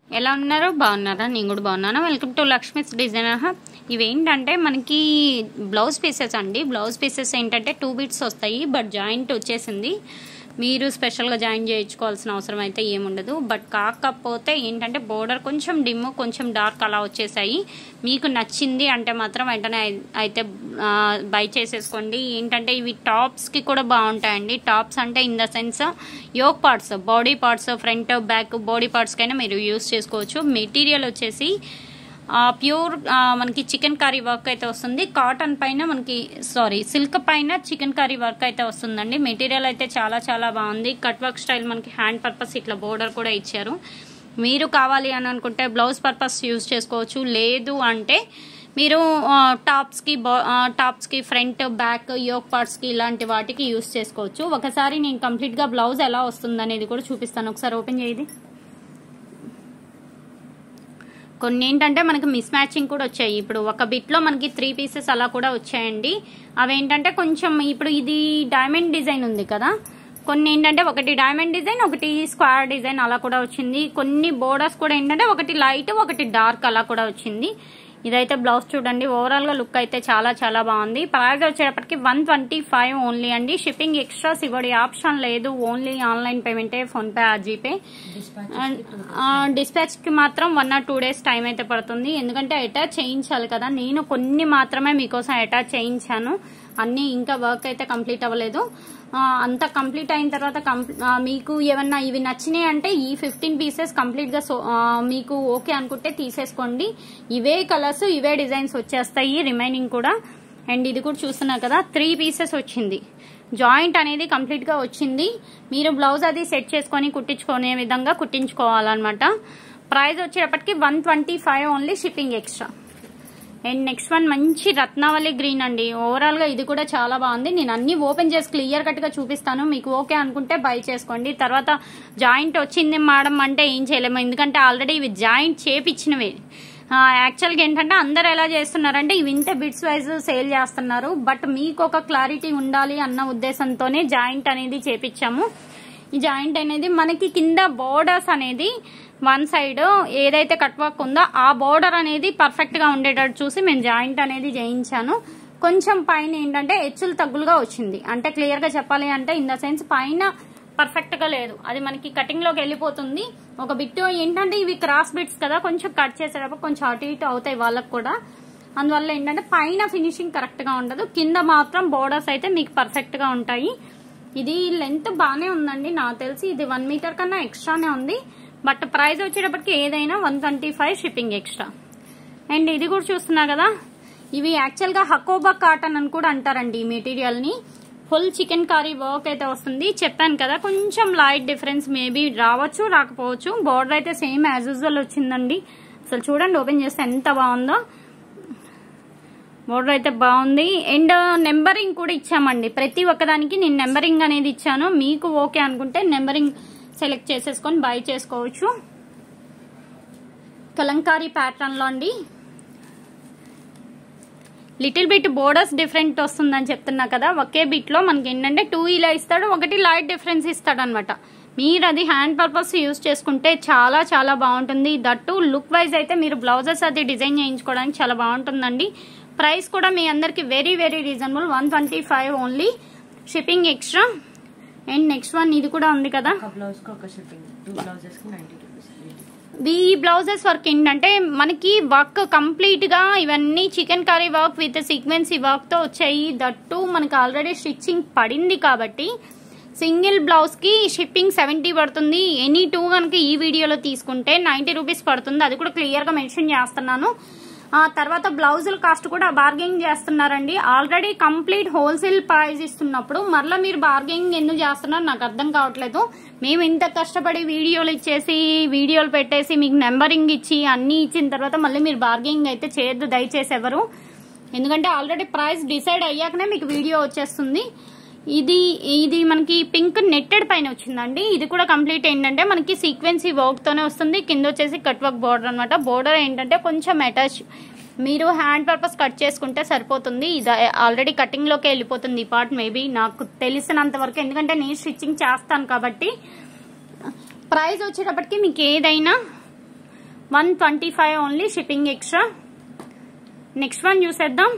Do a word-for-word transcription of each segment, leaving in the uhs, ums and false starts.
ఎలా ఉన్నారు? బాగున్నారా? నేను కూడా బాగున్నాను. Welcome to Lakshmi's designer hub. ఇవేంటంటే మనకి బ్లౌజ్ పీసెస్ అండి. బ్లౌజ్ పీసెస్ ఏంటంటే టూ బీట్స్ వస్తాయి, బట్ జాయింట్ వచ్చేసింది. మీరు స్పెషల్గా జాయిన్ చేయించుకోవాల్సిన అవసరం అయితే ఏముండదు. బట్ కాకపోతే ఏంటంటే బోర్డర్ కొంచెం డిమ్ కొంచెం డార్క్ అలా వచ్చేసాయి. మీకు నచ్చింది అంటే మాత్రం వెంటనే అయితే బై చేసేసుకోండి. ఏంటంటే ఇవి టాప్స్కి కూడా బాగుంటాయండి. టాప్స్ అంటే in the sense yoke parts, body parts, front back body పార్ట్స్కైనా మీరు యూస్ చేసుకోవచ్చు. మెటీరియల్ వచ్చేసి ప్యూర్ మనకి చికెన్ కర్రీ వర్క్ అయితే వస్తుంది. కాటన్ పైన మనకి సారీ సిల్క్ పైన చికెన్ కర్రీ వర్క్ అయితే వస్తుందండి. మెటీరియల్ అయితే చాలా చాలా బాగుంది. కట్ వర్క్ స్టైల్ మనకి హ్యాండ్ పర్పస్ ఇట్లా బోర్డర్ కూడా ఇచ్చారు. మీరు కావాలి అని అనుకుంటే బ్లౌజ్ పర్పస్ యూజ్ చేసుకోవచ్చు. లేదు అంటే మీరు టాప్స్కి టాప్స్కి ఫ్రంట్ బ్యాక్ యోక్ పార్ట్స్కి ఇలాంటి వాటికి యూజ్ చేసుకోవచ్చు. ఒకసారి నేను కంప్లీట్గా బ్లౌజ్ ఎలా వస్తుంది అనేది కూడా చూపిస్తాను. ఒకసారి ఓపెన్ చేయది. కొన్ని ఏంటంటే మనకి మిస్ మ్యాచింగ్ కూడా వచ్చాయి. ఇప్పుడు ఒక బిట్లో మనకి త్రీ పీసెస్ అలా కూడా వచ్చాయండి. అవేంటంటే కొంచెం ఇప్పుడు ఇది డైమండ్ డిజైన్ ఉంది కదా, కొన్ని ఏంటంటే ఒకటి డైమండ్ డిజైన్ ఒకటి స్క్వేర్ డిజైన్ అలా కూడా వచ్చింది. కొన్ని బోర్డర్స్ కూడా ఏంటంటే ఒకటి లైట్ ఒకటి డార్క్ అలా కూడా వచ్చింది. ఇదైతే బ్లౌజ్ చూడండి. ఓవరాల్ గా లుక్ అయితే చాలా చాలా బాగుంది. ప్రైస్ వచ్చేటప్పటికి వన్ ట్వంటీ ఫైవ్ ఓన్లీ అండి. షిప్పింగ్ ఎక్స్ట్రాస్ ఇవ్వడి ఆప్షన్ లేదు. ఓన్లీ ఆన్లైన్ పేమెంటే, PhonePe or GPay. Dispatch కి మాత్రం one or two days time అయితే పడుతుంది. ఎందుకంటే అటాచ్ చేయించాలి కదా. నేను కొన్ని మాత్రమే మీకోసం అటాచ్ చేయించాను. అన్ని ఇంకా వర్క్ అయితే కంప్లీట్ అవ్వలేదు. అంతా కంప్లీట్ అయిన తర్వాత మీకు ఏమన్నా ఇవి నచ్చినాయి అంటే ఈ ఫిఫ్టీన్ పీసెస్ కంప్లీట్ గా మీకు ఓకే అనుకుంటే తీసేసుకోండి. ఇవే కలర్స్ ఇవే డిజైన్స్ వచ్చేస్తాయి రిమైనింగ్ కూడా. అండ్ ఇది కూడా చూస్తున్నారు కదా, త్రీ పీసెస్ వచ్చింది. జాయింట్ అనేది కంప్లీట్ గా వచ్చింది. మీరు బ్లౌజ్ అది సెట్ చేసుకొని కుట్టించుకునే విధంగా కుట్టించుకోవాలన్నమాట. ప్రైస్ వచ్చేటప్పటికి one twenty five only, shipping extra. And next one మంచి రత్నావళి గ్రీన్ అండి. ఓవరాల్ గా ఇది కూడా చాలా బాగుంది. నేను అన్ని ఓపెన్ చేసి క్లియర్ కట్ గా చూపిస్తాను. మీకు ఓకే అనుకుంటే బై చేసుకోండి. తర్వాత జాయింట్ వచ్చింది మేడం అంటే ఏం చేయలేము, ఎందుకంటే ఆల్రెడీ ఇవి జాయింట్ చేపించినవి. యాక్చువల్గా ఏంటంటే అందరు ఎలా చేస్తున్నారంటే ఇవి ఇంత బిట్స్ వైజ్ సేల్ చేస్తున్నారు. బట్ మీకు ఒక క్లారిటీ ఉండాలి అన్న ఉద్దేశంతోనే జాయింట్ అనేది చేపించాము. ఈ జాయింట్ అనేది మనకి కింద బోర్డర్స్ అనేది వన్ సైడ్ ఏదైతే కట్ వర్క్ ఉందో ఆ బోర్డర్ అనేది పర్ఫెక్ట్ గా ఉండేటట్టు చూసి మేము జాయింట్ అనేది చేయించాను. కొంచెం పైన ఏంటంటే హెచ్చులు తగ్గులుగా వచ్చింది. అంటే క్లియర్ గా చెప్పాలి అంటే ఇన్ ద సెన్స్ పైన పర్ఫెక్ట్ గా లేదు, అది మనకి కటింగ్ లోకి వెళ్ళిపోతుంది. ఒక బిట్ ఏంటంటే ఇవి క్రాస్ బిట్స్ కదా, కొంచెం కట్ చేసేటప్పుడు కొంచెం అటు ఇటు అవుతాయి వాళ్ళకు కూడా. అందువల్ల ఏంటంటే పైన ఫినిషింగ్ కరెక్ట్ గా ఉండదు, కింద మాత్రం బోర్డర్స్ అయితే మీకు పర్ఫెక్ట్ గా ఉంటాయి. ఇది లెంత్ బాగానే ఉందండి, నాకు తెలిసి ఇది వన్ మీటర్ కన్నా ఎక్స్ట్రానే ఉంది. బట్ ప్రైస్ వచ్చేటప్పటికి ఏదైనా one twenty five shipping extra. And ఇది కూడా చూస్తున్నా కదా, ఇవి యాక్చువల్ గా హకోబా కాటన్ అని కూడా అంటారండి. ఈ మెటీరియల్ ని ఫుల్ చికెన్ కర్రీ వర్క్ అయితే వస్తుంది. చెప్పాను కదా కొంచెం లైట్ డిఫరెన్స్ మేబీ రావచ్చు రాకపోవచ్చు. బోర్డర్ అయితే సేమ్ యాజ్ యూజువల్ వచ్చిందండి. అసలు చూడండి ఓపెన్ చేస్తే ఎంత బాగుందో. బోర్డర్ అయితే బాగుంది. అండ్ నెంబరింగ్ కూడా ఇచ్చామండి. ప్రతి ఒక్కదానికి నేను నెంబరింగ్ అనేది ఇచ్చాను. మీకు ఓకే అనుకుంటే నెంబరింగ్ సెలెక్ట్ చేసేసుకొని బై చేసుకోవచ్చు. కలంకారీ ప్యాటర్న్ లో అండి. లిటిల్ బిట్ బోర్డర్స్ డిఫరెంట్ వస్తుందని చెప్తున్నా కదా. ఒకే బిట్ లో మనకి ఏంటంటే టూ ఇలా ఇస్తాడు, ఒకటి లైట్ డిఫరెన్స్ ఇస్తాడు అనమాట. మీరు అది హ్యాండ్ పర్పస్ యూజ్ చేసుకుంటే చాలా చాలా బాగుంటుంది. దట్టు లుక్ వైజ్ అయితే మీరు బ్లౌజెస్ అది డిజైన్ చేయించుకోవడానికి చాలా బాగుంటుందండి. ప్రైస్ కూడా మీ అందరికి very very reasonable, one twenty five only, shipping extra. And next one ఇది కూడా ఉంది కదా, ఈ బ్లౌజెస్ వర్క్ ఏంటంటే మనకి వర్క్ కంప్లీట్ గా ఇవన్నీ chicken curry work with sequence work తో వచ్చాయి. దట్టు మనకి ఆల్రెడీ స్టిచ్చింగ్ పడింది కాబట్టి సింగిల్ బ్లౌజ్ కి షిప్పింగ్ సెవెంటీ పడుతుంది. ఎనీ టూ కనుక ఈ వీడియోలో తీసుకుంటే నైన్టీ రూపీస్ పడుతుంది. అది కూడా క్లియర్ గా మెన్షన్ చేస్తున్నాను. ఆ తర్వాత బ్లౌజుల కాస్ట్ కూడా బార్గెనింగ్ చేస్తున్నారండి. ఆల్రెడీ కంప్లీట్ హోల్సేల్ ప్రైస్ ఇస్తున్నప్పుడు మరలా మీరు బార్గెనింగ్ ఎందుకు చేస్తున్నారు నాకు అర్థం కావట్లేదు. మేము ఇంత కష్టపడి వీడియోలు ఇచ్చేసి వీడియోలు పెట్టేసి మీకు నెంబరింగ్ ఇచ్చి అన్ని ఇచ్చిన తర్వాత మళ్ళీ మీరు బార్గెనింగ్ అయితే చేయొద్దు దయచేసి ఎవరు. ఎందుకంటే ఆల్రెడీ ప్రైస్ డిసైడ్ అయ్యాకనే మీకు వీడియో వచ్చేస్తుంది. ఇది ఇది మనకి పింక్ నెట్టెడ్ పైన వచ్చిందండి. ఇది కూడా కంప్లీట్ ఏంటంటే మనకి సీక్వెన్సీ వర్క్ తోనే వస్తుంది. కింద వచ్చేసి కట్ వర్క్ బోర్డర్ అనమాట. బోర్డర్ ఏంటంటే కొంచెం అటాచ్, మీరు హ్యాండ్ పర్పస్ కట్ చేసుకుంటే సరిపోతుంది. ఇది ఆల్రెడీ కటింగ్ లోకి వెళ్ళిపోతుంది ఈ పార్ట్ మేబీ నాకు తెలిసినంత వరకు, ఎందుకంటే నేను స్టిచ్చింగ్ చేస్తాను కాబట్టి. ప్రైస్ వచ్చేటప్పటికి మీకు ఏదైనా one twenty five only shipping extra. Next one చూసేద్దాం.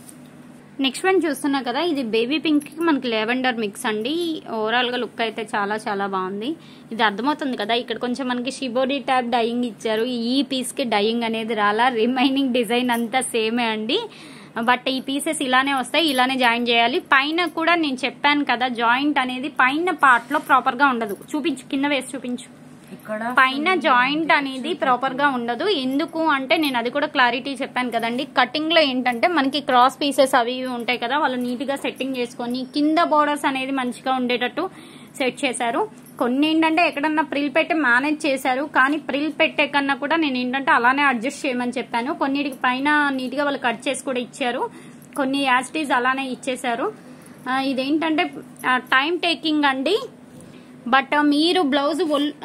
నెక్స్ట్ వన్ చూస్తున్నా కదా, ఇది బేబీ పింక్ కి మనకి లెవెండర్ మిక్స్ అండి. ఓవరాల్ గా లుక్ అయితే చాలా చాలా బాగుంది. ఇది అర్థమవుతుంది కదా, ఇక్కడ కొంచెం మనకి షిబోడి టైప్ డైయింగ్ ఇచ్చారు. ఈ పీస్ కి డైయింగ్ అనేది రాలా, రిమైనింగ్ డిజైన్ అంతా సేమే అండి. బట్ ఈ పీసెస్ ఇలానే వస్తాయి, ఇలానే జాయిన్ చేయాలి. పైన కూడా నేను చెప్పాను కదా, జాయింట్ అనేది పైన పార్ట్ లో ప్రాపర్ గా ఉండదు. చూపించు, కింద వేసి చూపించు. పైన జాయింట్ అనేది ప్రాపర్ గా ఉండదు. ఎందుకు అంటే నేను అది కూడా క్లారిటీ చెప్పాను కదండి. కటింగ్ లో ఏంటంటే మనకి క్రాస్ పీసెస్ అవి ఇవి ఉంటాయి కదా, వాళ్ళు నీట్ గా సెట్టింగ్ చేసుకొని కింద బోర్డర్స్ అనేది మంచిగా ఉండేటట్టు సెట్ చేశారు. కొన్ని ఏంటంటే ఎక్కడన్నా ప్రిల్ పెట్టి మేనేజ్ చేశారు, కానీ ప్రిల్ పెట్టే కన్నా కూడా నేను ఏంటంటే అలానే అడ్జస్ట్ చేయమని చెప్పాను. కొన్నిటికి పైన నీట్ గా వాళ్ళు కట్ చేసి కూడా ఇచ్చారు, కొన్ని యాస్టీస్ అలానే ఇచ్చేసారు. ఇదేంటంటే టైం టేకింగ్ అండి. బట్ మీరు బ్లౌజ్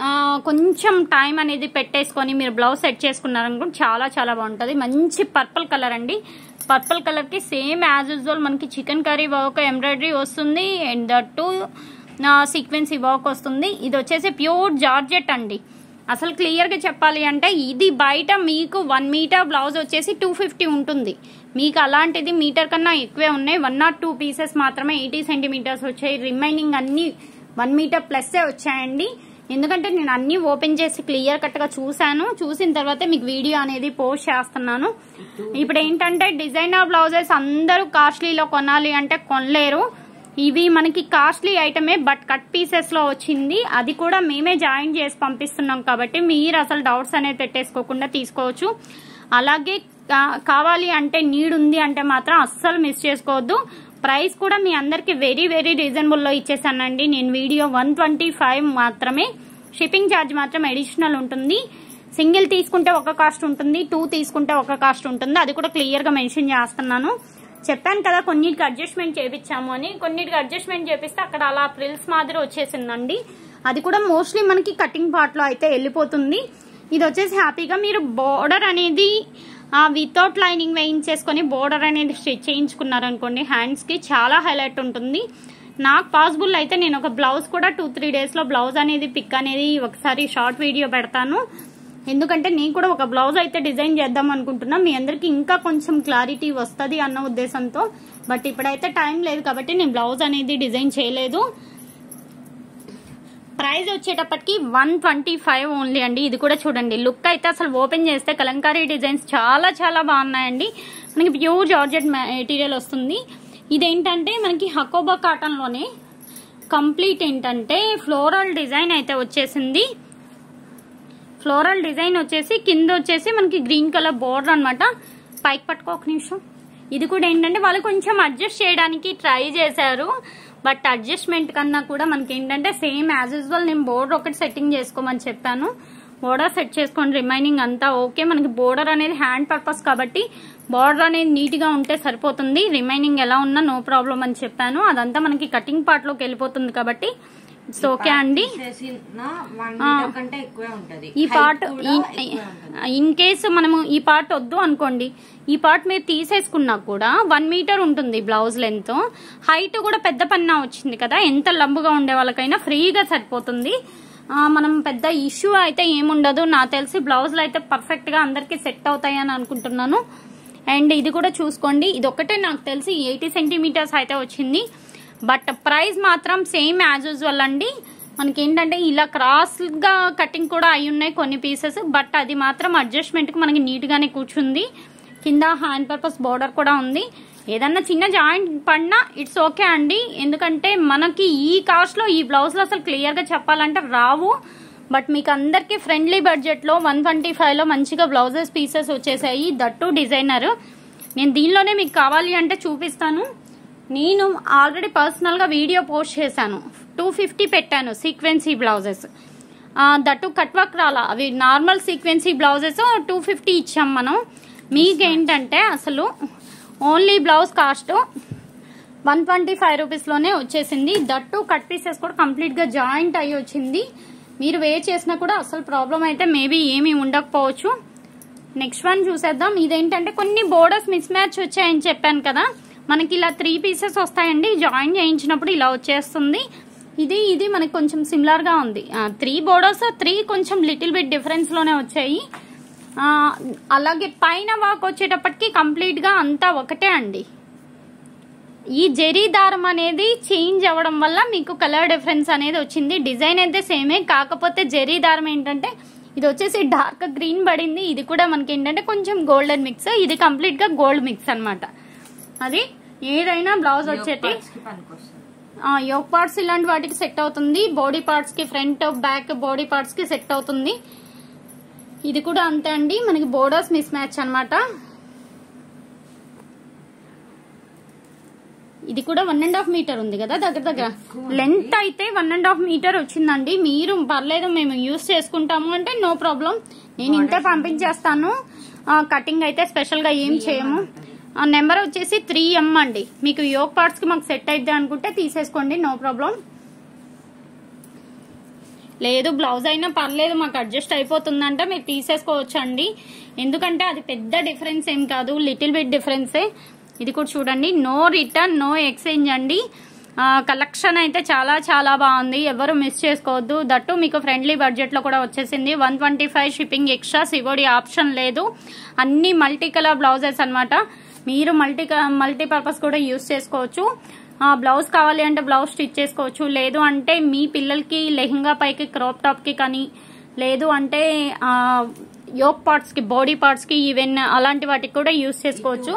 కొంచెం టైం అనేది పెట్టేసుకొని మీరు బ్లౌజ్ సెట్ చేసుకున్నారనుకో చాలా చాలా బాగుంటుంది. మంచి పర్పుల్ కలర్ అండి. పర్పుల్ కలర్ కి సేమ్ యాజ్ యూజువల్ మనకి చికెన్ కర్రీ వర్క్ ఎంబ్రాయిడరీ వస్తుంది, and that too sequence work వస్తుంది. ఇది వచ్చేసి ప్యూర్ జార్జెట్ అండి. అసలు క్లియర్ గా చెప్పాలి అంటే ఇది బయట మీకు వన్ మీటర్ బ్లౌజ్ వచ్చేసి టూ ఫిఫ్టీ ఉంటుంది. మీకు అలాంటిది మీటర్ కన్నా ఎక్కువే ఉన్నాయి. వన్ నాట్ టూ పీసెస్ మాత్రమే ఎయిటీ సెంటీమీటర్స్ వచ్చాయి. రిమైనింగ్ అన్ని వన్ మీటర్ ప్లస్ వచ్చాయండి. ఎందుకంటే నేను అన్ని ఓపెన్ చేసి క్లియర్ కట్ గా చూసాను. చూసిన తర్వాత మీకు వీడియో అనేది పోస్ట్ చేస్తున్నాను. ఇప్పుడు ఏంటంటే డిజైనర్ బ్లౌజెస్ అందరూ కాస్ట్లీలో కొనాలి అంటే కొనలేరు. ఇవి మనకి కాస్ట్లీ ఐటమే, బట్ కట్ పీసెస్ లో వచ్చింది. అది కూడా మేమే జాయిన్ చేసి పంపిస్తున్నాం కాబట్టి మీరు అసలు డౌట్స్ అనేది పెట్టేసుకోకుండా తీసుకోవచ్చు. అలాగే కావాలి అంటే నీడ్ ఉంది అంటే మాత్రం అస్సలు మిస్ చేసుకోవద్దు. ప్రైస్ కూడా మీ అందరికి వెరీ వెరీ రీజనబుల్ లో ఇచ్చేసానండి నేను. వీడియో వన్ ట్వంటీ ఫైవ్ మాత్రమే. షిప్పింగ్ ఛార్జ్ మాత్రం అడిషనల్ ఉంటుంది. సింగిల్ తీసుకుంటే ఒక కాస్ట్ ఉంటుంది, టూ తీసుకుంటే ఒక కాస్ట్ ఉంటుంది. అది కూడా క్లియర్ గా మెన్షన్ చేస్తున్నాను. చెప్పాను కదా కొన్నిటికి అడ్జస్ట్మెంట్ చేపించాము అని. కొన్నిటికి అడ్జస్ట్మెంట్ చేపిస్తే అక్కడ అలా ప్రిల్స్ మాదిరి వచ్చేసిందండి. అది కూడా మోస్ట్లీ మనకి కటింగ్ పార్ట్ లో అయితే వెళ్ళిపోతుంది. ఇది వచ్చేసి హ్యాపీగా మీరు బోర్డర్ అనేది వితౌట్ లైనింగ్ వేయించేసుకొని బోర్డర్ అనేది స్టిచ్ చేయించుకున్నారనుకోండి, హ్యాండ్స్ కి చాలా హైలైట్ ఉంటుంది. నాకు పాసిబుల్ అయితే నేను ఒక బ్లౌజ్ కూడా టూ త్రీ డేస్ లో బ్లౌజ్ అనేది పిక్ అనేది ఒకసారి షార్ట్ వీడియో పెడతాను. ఎందుకంటే నేను కూడా ఒక బ్లౌజ్ అయితే డిజైన్ చేద్దాం అనుకుంటున్నా. మీ అందరికి ఇంకా కొంచెం క్లారిటీ వస్తుంది అన్న ఉద్దేశంతో. బట్ ఇప్పుడైతే టైం లేదు కాబట్టి నేను బ్లౌజ్ అనేది డిజైన్ చేయలేదు. ప్రైస్ వచ్చేటప్పటికి వన్ ట్వంటీ ఫైవ్ ఓన్లీ అండి. ఇది కూడా చూడండి, లుక్ అయితే అసలు ఓపెన్ చేస్తే కలంకారీ డిజైన్స్ చాలా చాలా బాగున్నాయండి. మనకి ప్యూర్ జార్జెట్ మెటీరియల్ వస్తుంది. ఇదేంటంటే మనకి హకోబా కాటన్ లోనే కంప్లీట్ ఏంటంటే ఫ్లోరల్ డిజైన్ అయితే వచ్చేసింది. ఫ్లోరల్ డిజైన్ వచ్చేసి కింద వచ్చేసి మనకి గ్రీన్ కలర్ బోర్డర్ అనమాట. పైకి పట్టుకో ఒక నిమిషం. ఇది కూడా ఏంటంటే వాళ్ళు కొంచెం అడ్జస్ట్ చేయడానికి ట్రై చేశారు. బట్ అడ్జస్ట్మెంట్ కన్నా కూడా మనకి ఏంటంటే సేమ్ యాజ్ యూజువల్ నేను బోర్డర్ ఒకటి సెట్టింగ్ చేసుకోమని చెప్పాను. బోర్డర్ సెట్ చేసుకోండి, రిమైనింగ్ అంతా ఓకే. మనకి బోర్డర్ అనేది హ్యాండ్ పర్పస్ కాబట్టి బోర్డర్ అనేది నీట్ గా ఉంటే సరిపోతుంది. రిమైనింగ్ ఎలా ఉన్నా నో ప్రాబ్లం అని చెప్పాను. అదంతా మనకి కటింగ్ పార్ట్ లోకి వెళ్ళిపోతుంది కాబట్టి ఇట్స్ ఓకే అండి. ఈ పార్ట్ ఇన్ కేసు మనము ఈ పార్ట్ వద్దు అనుకోండి, ఈ పార్ట్ మీరు తీసేసుకున్నా కూడా వన్ మీటర్ ఉంటుంది బ్లౌజ్ లెంత్. హైట్ కూడా పెద్ద పన్నా వచ్చింది కదా, ఎంత లంబుగా ఉండే వాళ్ళకైనా ఫ్రీగా సరిపోతుంది. మనం పెద్ద ఇష్యూ అయితే ఏముండదు. నాకు తెలిసి బ్లౌజ్లు అయితే పర్ఫెక్ట్ గా అందరికి సెట్ అవుతాయి అని అనుకుంటున్నాను. అండ్ ఇది కూడా చూసుకోండి, ఇది ఒకటే నాకు తెలిసి ఎయిటీ సెంటీమీటర్స్ అయితే వచ్చింది. బట్ ప్రైస్ మాత్రం సేమ్ యాజ్ యూజువల్ అండి. మనకి ఏంటంటే ఇలా క్రాస్ గా కటింగ్ కూడా అయి ఉన్నాయి కొన్ని పీసెస్. బట్ అది మాత్రం అడ్జస్ట్మెంట్ కి మనకి నీట్ గానే కూర్చుంది. కింద హ్యాండ్ పర్పస్ బోర్డర్ కూడా ఉంది. ఏదన్నా చిన్న జాయింట్ పడినా ఇట్స్ ఓకే అండి. ఎందుకంటే మనకి ఈ కాస్ట్ లో ఈ బ్లౌజ్ లో అసలు క్లియర్ గా చెప్పాలంటే రావు. బట్ మీకు అందరికి ఫ్రెండ్లీ బడ్జెట్ లో వన్ ట్వంటీ ఫైవ్ లో మంచిగా బ్లౌజెస్ పీసెస్ వచ్చేసాయి. That designer. నేను దీనిలోనే మీకు కావాలి అంటే చూపిస్తాను. నేను ఆల్రెడీ పర్సనల్ గా వీడియో పోస్ట్ చేశాను. టూ ఫిఫ్టీ పెట్టాను sequence blouses. That cut work రాలా, అవి normal sequence blouses two fifty ఇచ్చాం మనం. మీకేంటంటే అసలు only blouse cost one twenty five rupees లోనే వచ్చేసింది. దట్టు కట్ పీసెస్ కూడా కంప్లీట్ గా జాయింట్ అయ్యి వచ్చింది. మీరు వే చేసినా కూడా అసలు ప్రాబ్లం అయితే మేబీ ఏమీ ఉండకపోవచ్చు. నెక్స్ట్ వన్ చూసేద్దాం. ఇదేంటంటే కొన్ని బోర్డర్స్ మిస్ మ్యాచ్ వచ్చాయని చెప్పాను కదా, మనకి ఇలా త్రీ పీసెస్ వస్తాయండి. జాయిన్ చేయించినప్పుడు ఇలా వచ్చేస్తుంది. ఇది ఇది మనకి కొంచెం సిమిలర్ గా ఉంది. త్రీ బోర్డర్స్ త్రీ కొంచెం లిటిల్ బిట్ డిఫరెన్స్ లోనే వచ్చాయి. అలాగే పైన వర్క్ వచ్చేటప్పటికి కంప్లీట్ గా అంతా ఒకటే అండి. ఈ జరీ దారం అనేది చేంజ్ అవ్వడం వల్ల మీకు కలర్ డిఫరెన్స్ అనేది వచ్చింది. డిజైన్ అయితే సేమే, కాకపోతే జరీ దారం ఏంటంటే ఇది వచ్చేసి డార్క్ గ్రీన్ పడింది. ఇది కూడా మనకి ఏంటంటే కొంచెం గోల్డెన్ మిక్స్, ఇది కంప్లీట్ గా గోల్డ్ మిక్స్ అన్నమాట. అది ఏదైనా బ్లౌజ్ వచ్చేటి యోక్ పార్ట్స్ ఇలాంటి వాటికి సెట్ అవుతుంది. బాడీ పార్ట్స్ కి ఫ్రంట్ బ్యాక్ బాడీ పార్ట్స్ కి సెట్ అవుతుంది. ఇది కూడా అంతే అండి, మనకి బోర్డర్స్ మిస్ మ్యాచ్ అన్నమాట. ఇది కూడా వన్ అండ్ హాఫ్ మీటర్ ఉంది కదా, దగ్గర దగ్గర లెంత్ అయితే వన్ అండ్ హాఫ్ మీటర్ వచ్చిందండి. మీరు పర్లేదు మేము యూజ్ చేసుకుంటాము అంటే నో ప్రాబ్లం, నేను ఇంతే పంపించేస్తాను. కటింగ్ అయితే స్పెషల్ గా ఏం చేయము. నెంబర్ వచ్చేసి త్రీ ఎం అండి. మీకు యోక్ పార్ట్స్ కి మాకు సెట్ అయితే అనుకుంటే తీసేసుకోండి, నో ప్రాబ్లం. లేదు బ్లౌజ్ అయినా పర్లేదు మాకు అడ్జస్ట్ అయిపోతుందంటే మీరు తీసేసుకోవచ్చు అండి. ఎందుకంటే అది పెద్ద డిఫరెన్స్ ఏం కాదు, లిటిల్ బిట్ డిఫరెన్సే. ఇది కూడా చూడండి, నో రిటర్న్ నో ఎక్స్చేంజ్ అండి. కలెక్షన్ అయితే చాలా చాలా బాగుంది, ఎవరు మిస్ చేసుకోవద్దు. దట్టు మీకు ఫ్రెండ్లీ బడ్జెట్ లో కూడా వచ్చేసింది. One twenty five shipping extra, COD option లేదు. అన్ని మల్టీ కలర్ బ్లౌజెస్ అనమాట. మీరు మల్టీ మల్టీపర్పస్ కూడా యూజ్ చేసుకోవచ్చు. బ్లౌజ్ కావాలి అంటే బ్లౌజ్ స్టిచ్ చేసుకోవచ్చు, లేదు అంటే మీ పిల్లలకి లెహంగా పైకి క్రాప్ టాప్ కి కానీ, లేదు అంటే యోక్ పార్ట్స్ కి బాడీ పార్ట్స్ కి ఈవెన్ అలాంటి వాటికి కూడా యూజ్ చేసుకోవచ్చు.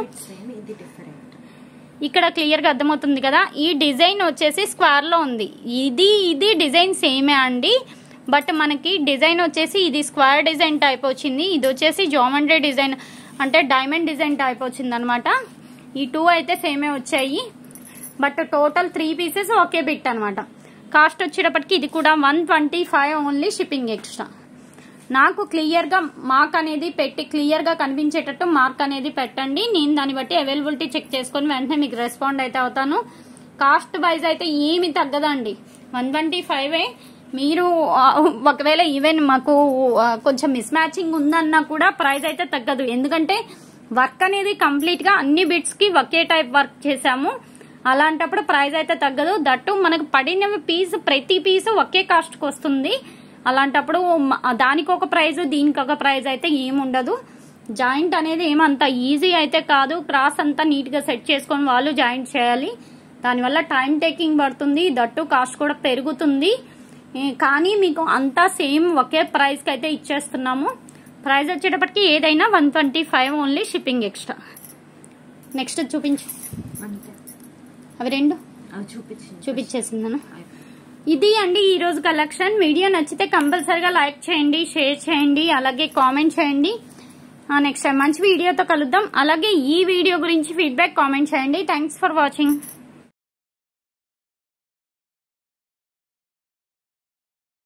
ఇక్కడ క్లియర్ గా అర్థమవుతుంది కదా. ఈ డిజైన్ వచ్చేసి స్క్వేర్ లో ఉంది, ఇది ఇది డిజైన్ సేమే అండి. బట్ మనకి డిజైన్ వచ్చేసి ఇది స్క్వేర్ డిజైన్ టైప్ వచ్చింది, ఇది వచ్చేసి జామెట్రీ డిజైన్ అంటే డైమండ్ డిజైన్ టైప్ వచ్చింది అనమాట. ఈ టూ అయితే సేమే వచ్చాయి, బట్ టోటల్ త్రీ పీసెస్ ఒకే బిట్ అనమాట. కాస్ట్ వచ్చేటప్పటికి ఇది కూడా one twenty five only, shipping extra. నాకు క్లియర్ గా మార్క్ అనేది పెట్టి క్లియర్ గా కనిపించేటట్టు మార్క్ అనేది పెట్టండి. నేను దాన్ని బట్టి అవైలబిలిటీ చెక్ చేసుకుని వెంటనే మీకు రెస్పాండ్ అయితే అవుతాను. కాస్ట్ వైజ్ అయితే ఏమి తగ్గదండి, వన్ ట్వంటీ ఫైవ్. మీరు ఒకవేళ ఈవెన్ మాకు కొంచెం మిస్ మ్యాచింగ్ ఉందన్నా కూడా ప్రైస్ అయితే తగ్గదు. ఎందుకంటే వర్క్ అనేది కంప్లీట్ గా అన్ని బిట్స్ కి ఒకే టైప్ వర్క్ చేసాము. అలాంటప్పుడు ప్రైస్ అయితే తగ్గదు. దట్టు మనకు పడిన పీస్ ప్రతి పీస్ ఒకే కాస్ట్ కి వస్తుంది. అలాంటప్పుడు దానికి ఒక ప్రైజ్ దీనికి ఒక ప్రైజ్ అయితే ఏముండదు. జాయింట్ అనేది ఏమంత ఈజీ అయితే కాదు, క్రాస్ అంతా నీట్ గా సెట్ చేసుకొని వాళ్ళు జాయింట్ చేయాలి. దానివల్ల టైం టేకింగ్ పడుతుంది, దట్టు కాస్ట్ కూడా పెరుగుతుంది. కానీ మీకు అంతా సేమ్ ఒకే ప్రైస్ కి అయితే ఇచ్చేస్తున్నాము. ప్రైస్ వచ్చేటప్పటికి ఏదైనా one twenty five only, shipping extra. Next చూపించు, అవి రెండు చూపించేసిందను. ఇది అండి ఈ రోజు కలెక్షన్. వీడియో నచ్చితే కంపల్సరిగా లైక్ చేయండి, షేర్ చేయండి, అలాగే కామెంట్ చేయండి. నెక్స్ట్ టైం మంచి వీడియోతో కలుద్దాం. అలాగే ఈ వీడియో గురించి ఫీడ్బ్యాక్ కామెంట్ చేయండి. Thanks for watching.